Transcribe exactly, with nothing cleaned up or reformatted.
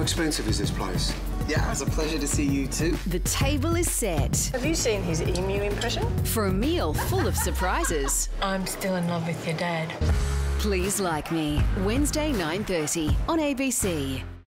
expensive is this place? Yeah, it's a pleasure to see you too. The table is set. Have you seen his emu impression? For a meal full of surprises. I'm still in love with your dad. Please Like Me, Wednesday nine thirty on A B C.